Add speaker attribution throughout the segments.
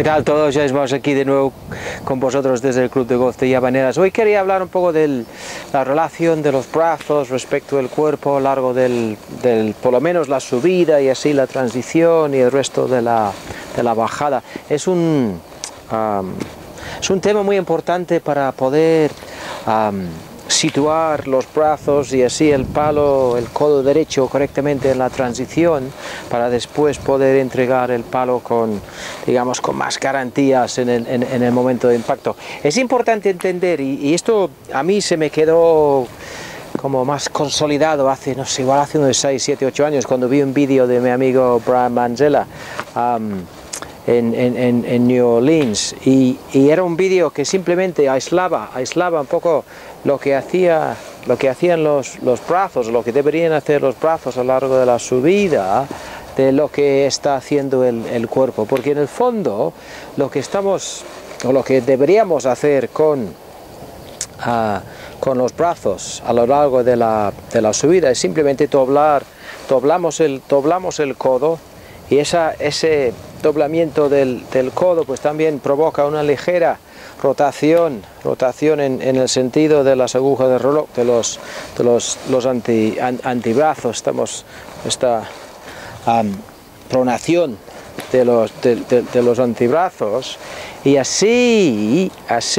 Speaker 1: ¿Qué tal todos? Ya estamos aquí de nuevo con vosotros desde el Club de Golf de Habaneras. Hoy quería hablar un poco de la relación de los brazos respecto al cuerpo a lo largo por lo menos la subida y así la transición y el resto de la bajada. Es un tema muy importante para poder situar los brazos y así el palo, el codo derecho correctamente en la transición para después poder entregar el palo con, digamos, con más garantías en el momento de impacto. Es importante entender, y esto a mí se me quedó como más consolidado hace, no sé, igual hace unos 6, 7, 8 años cuando vi un vídeo de mi amigo Brian Manzella en New Orleans y era un vídeo que simplemente aislaba un poco lo que hacían los brazos, lo que deberían hacer los brazos a lo largo de la subida de lo que está haciendo el cuerpo, porque en el fondo lo que deberíamos hacer con los brazos a lo largo de la subida es simplemente doblamos el codo, y ese doblamiento del codo pues también provoca una ligera rotación en el sentido de las agujas del reloj, de los antebrazos, esta pronación de los antebrazos, y así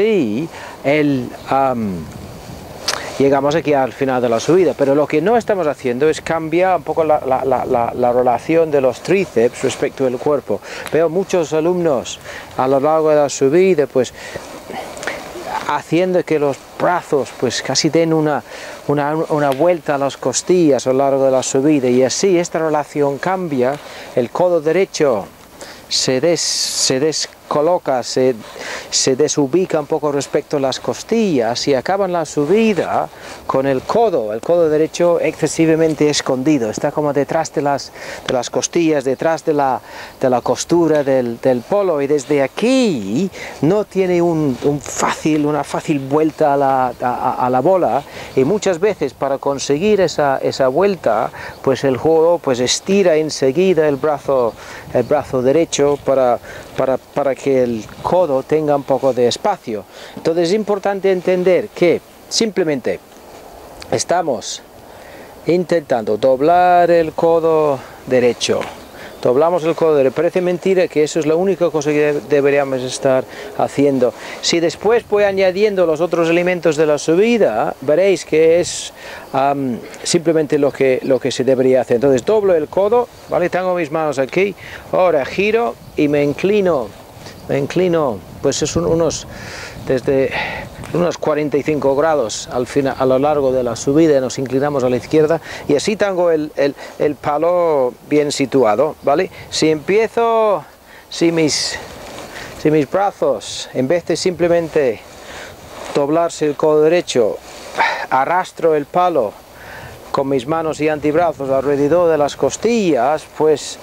Speaker 1: llegamos aquí al final de la subida. Pero lo que no estamos haciendo es cambiar un poco la relación de los tríceps respecto al cuerpo. Veo muchos alumnos a lo largo de la subida pues haciendo que los brazos pues casi den una vuelta a las costillas a lo largo de la subida, y así esta relación cambia, el codo derecho se descoloca, se desubica un poco respecto a las costillas y acaban la subida con el codo derecho excesivamente escondido, está como detrás de las costillas, detrás de la costura del polo, y desde aquí no tiene una fácil vuelta a la bola, y muchas veces para conseguir esa vuelta pues el jugador pues estira enseguida el brazo derecho para que el codo tenga un poco de espacio. Entonces es importante entender que simplemente estamos intentando doblar el codo derecho. Doblamos el codo derecho. Parece mentira que eso es la única cosa que deberíamos estar haciendo. Si después voy añadiendo los otros elementos de la subida, veréis que es simplemente lo que se debería hacer. Entonces doblo el codo, ¿vale? Tengo mis manos aquí, ahora giro y me inclino, pues es desde unos 45 grados al final, a lo largo de la subida nos inclinamos a la izquierda, y así tengo el palo bien situado, ¿vale? Si mis brazos, en vez de simplemente doblarse el codo derecho, arrastro el palo con mis manos y antebrazos alrededor de las costillas, pues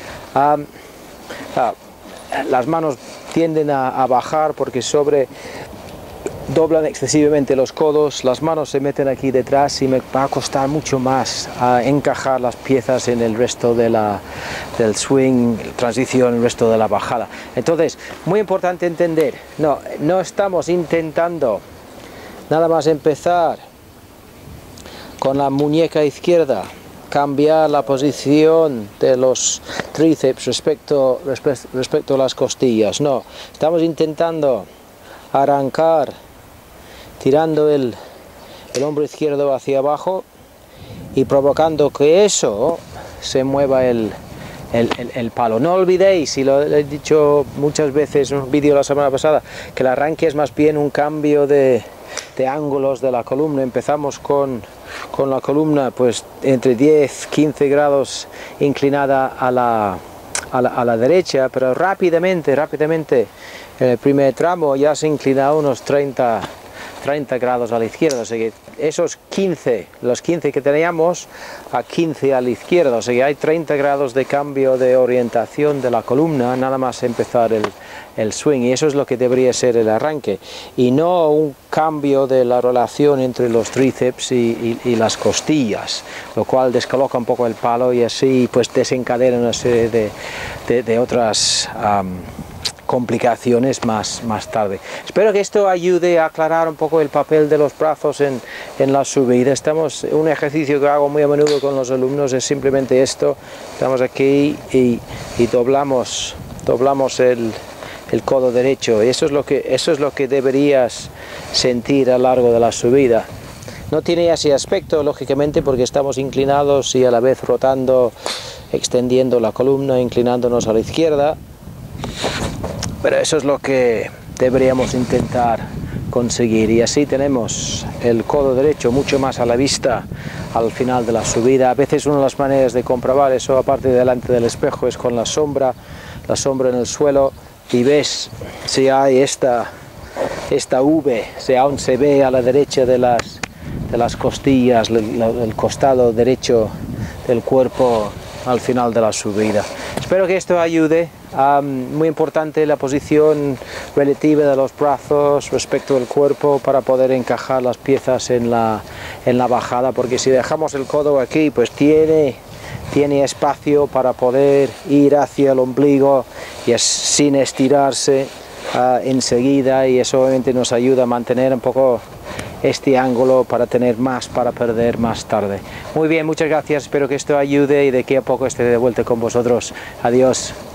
Speaker 1: las manos tienden a bajar porque doblan excesivamente los codos, las manos se meten aquí detrás y me va a costar mucho más encajar las piezas en el resto del swing, transición, el resto de la bajada. Entonces, muy importante entender, no estamos intentando nada más empezar con la muñeca izquierda cambiar la posición de los tríceps respecto a las costillas. No, estamos intentando arrancar tirando el hombro izquierdo hacia abajo y provocando que eso se mueva el palo. No olvidéis, y lo he dicho muchas veces en un vídeo la semana pasada, que el arranque es más bien un cambio de ángulos de la columna. Empezamos con la columna pues entre 10-15 grados inclinada a la derecha, pero rápidamente en el primer tramo ya se inclina unos 30 grados a la izquierda, o sea que los 15 que teníamos a 15 a la izquierda, o sea que hay 30 grados de cambio de orientación de la columna nada más empezar el swing, y eso es lo que debería ser el arranque, y no un cambio de la relación entre los tríceps y las costillas, lo cual descoloca un poco el palo y así pues desencadena una serie de otras complicaciones más tarde. Espero que esto ayude a aclarar un poco el papel de los brazos en la subida. Un ejercicio que hago muy a menudo con los alumnos es simplemente esto. Estamos aquí y doblamos el codo derecho, y eso es lo que deberías sentir a lo largo de la subida. No tiene ese aspecto, lógicamente, porque estamos inclinados y a la vez rotando, extendiendo la columna, inclinándonos a la izquierda, pero eso es lo que deberíamos intentar conseguir, y así tenemos el codo derecho mucho más a la vista al final de la subida. A veces una de las maneras de comprobar eso, aparte de delante del espejo, es con la sombra en el suelo, y ves si hay esta V, si aún se ve a la derecha de las costillas, el costado derecho del cuerpo al final de la subida. Espero que esto ayude. Muy importante la posición relativa de los brazos respecto al cuerpo para poder encajar las piezas en la bajada, porque si dejamos el codo aquí, pues tiene espacio para poder ir hacia el ombligo y sin estirarse enseguida, y eso obviamente nos ayuda a mantener un poco este ángulo para tener más para perder más tarde. Muy bien, muchas gracias, espero que esto ayude y de aquí a poco esté de vuelta con vosotros. Adiós.